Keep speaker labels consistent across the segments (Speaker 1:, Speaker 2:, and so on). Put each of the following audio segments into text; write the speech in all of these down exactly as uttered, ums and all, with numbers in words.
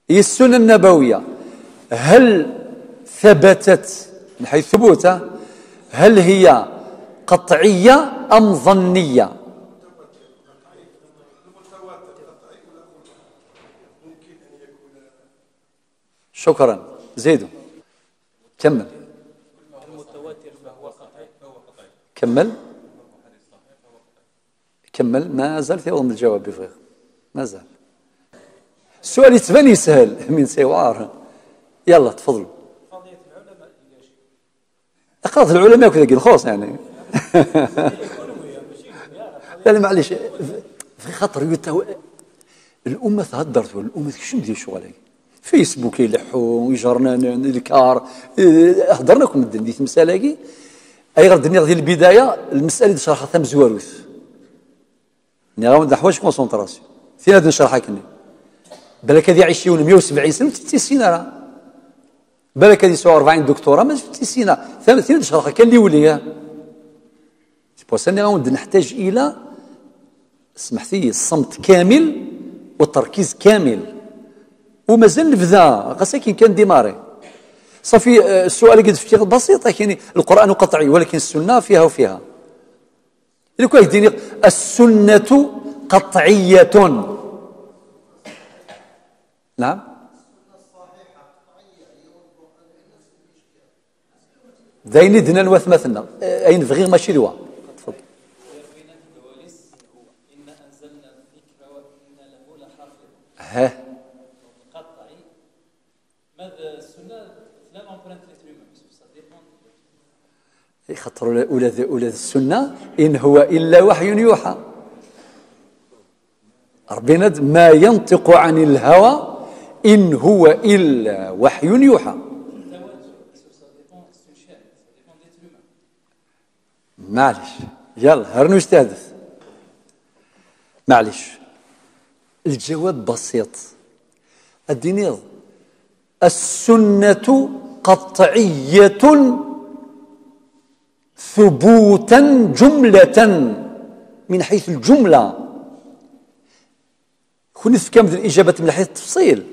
Speaker 1: هي السنة النبوية هل ثبتت من حيث ثبوتها؟ هل هي قطعية أم ظنية؟ شكرا. زيدوا كمل. كمل كمل ما زال في ظن الجواب بفغ ما زال. السؤال يتبان يسهل من سوار. يلا تفضلوا. قضية العلماء كذا كي الخوص يعني. لا لا معليش في خاطر الأمة تهدرت والأمة شنو ندير شغل فيسبوك يلحوا ويجرنا الكار هضرناكم الدين ديت المسألة كي أي غير الدنيا ديال البداية المسألة اللي شرحها ثم زواروث ني غاود حوايج كونسونطراسيون فين هاد نشرحها كني بالك هادي عشرين مية وسبعين سنة وتسعين سنة راه بالك هادي سبعة وأربعين دكتوراه ما تسعين سنة ثلاثين نشرحها كان اللي وليها سي بو سا غاود نحتاج إلى سمحتي الصمت كامل والتركيز كامل ومازال نبدا غساكين كان ديماري صافي. السؤال قد فتي بسيطه يعني القران قطعي ولكن السنه فيها وفيها. الا كان يديني السنه قطعيه نعم دايني دنا وثمثنا اين في غير ماشي دوا. تفضل. ها خاطر ولاد ولاد السنه ان هو الا وحي يوحى. ربنا ما ينطق عن الهوى ان هو الا وحي يوحى. معلش يلا هرنو نستهدف. معلش الجواب بسيط. الدينير السنة قطعية ثبوتا جملة من حيث الجملة. كنت في كامل الإجابة من حيث التفصيل.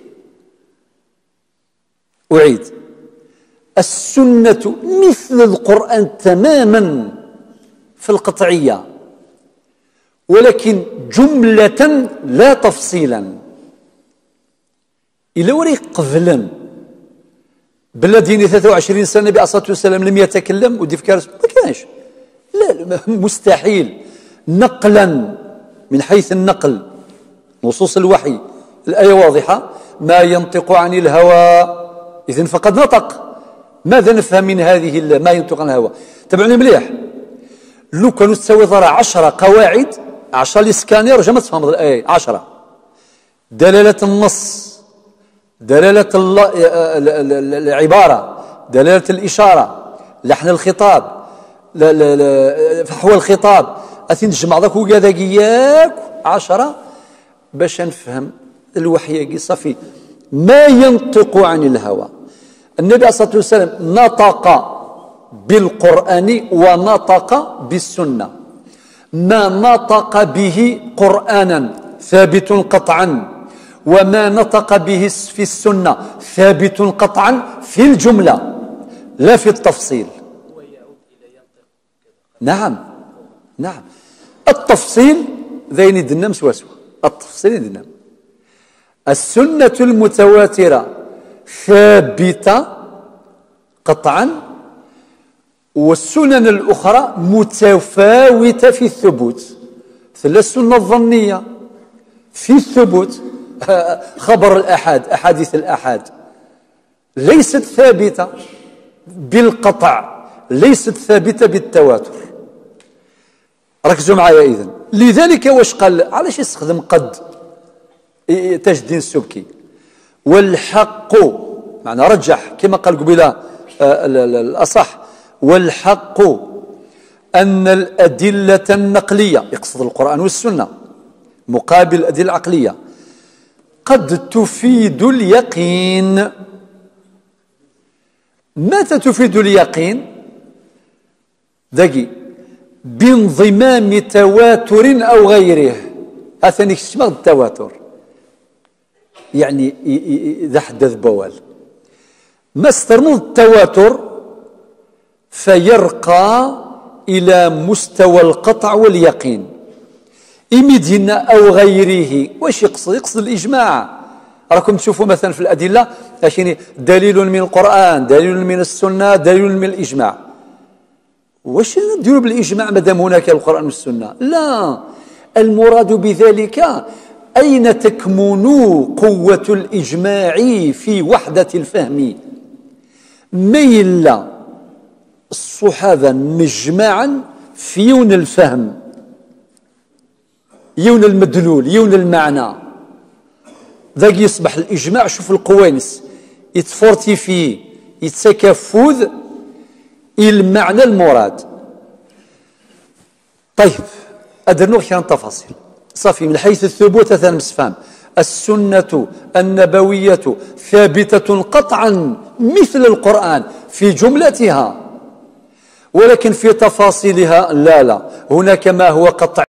Speaker 1: أعيد السنة مثل القرآن تماما في القطعية ولكن جملة لا تفصيلا. إلا وري قبلا بلاديني ثلاثة وعشرين سنة النبي عليه الصلاة والسلام لم يتكلم ودي فكار ما كانش لا مستحيل نقلا من حيث النقل نصوص الوحي الآية واضحة ما ينطق عن الهوى إذن فقد نطق. ماذا نفهم من هذه ما ينطق عن الهوى؟ تبعني مليح. لو كانوا تساوي ضرع عشرة قواعد عشرة لسكانير رجع ما تفهم الآية عشرة. دلالة النص دلالة العبارة دلالة الإشارة لحن الخطاب فحوى الخطاب أثين نجمع ذاك وكذاك إياك عشرة باش نفهم الوحي صافي. ما ينطق عن الهوى. النبي عليه الصلاة والسلام نطق بالقرآن ونطق بالسنة. ما نطق به قرآنا ثابت قطعا وما نطق به في السنة ثابت قطعا في الجملة لا في التفصيل. نعم نعم التفصيل ذين دنم سواسوا التفصيل دنم. السنة المتواترة ثابتة قطعا والسنن الأخرى متفاوتة في الثبوت. مثل السنة الظنية في الثبوت خبر الأحاد أحاديث الأحاد ليست ثابتة بالقطع ليست ثابتة بالتواتر. ركزوا معايا إذن. لذلك واش قال علاش يستخدم قد تاج الدين السبكي والحق معنى رجح كما قال قبيله الأصح والحق أن الأدلة النقلية يقصد القرآن والسنة مقابل الأدلة العقلية قد تفيد اليقين. متى تفيد اليقين؟ دقي بانضمام تواتر أو غيره. أثني كشمغ التواتر يعني إذا حدث بوال ما استرنض التواتر فيرقى إلى مستوى القطع واليقين إمدينا أو غيره. واش يقصد؟ يقصد الإجماع. راكم تشوفوا مثلا في الأدلة يعني دليل من القرآن، دليل من السنة، دليل من الإجماع. واش نديروا بالإجماع مادام هناك القرآن والسنة؟ لا، المراد بذلك أين تكمن قوة الإجماع في وحدة الفهم؟ ميل الصحابة مجمعا في يون الفهم، يون المدلول، يون المعنى. ذاك يصبح الإجماع، شوف القوانس يتفورتيفي، يتسكفوذ المعنى المراد. طيب أدرنو كان تفاصيل صافي من حيث الثبوت تنمسفهم. السنة النبوية ثابتة قطعا مثل القرآن في جملتها، ولكن في تفاصيلها لا لا، هناك ما هو قطعي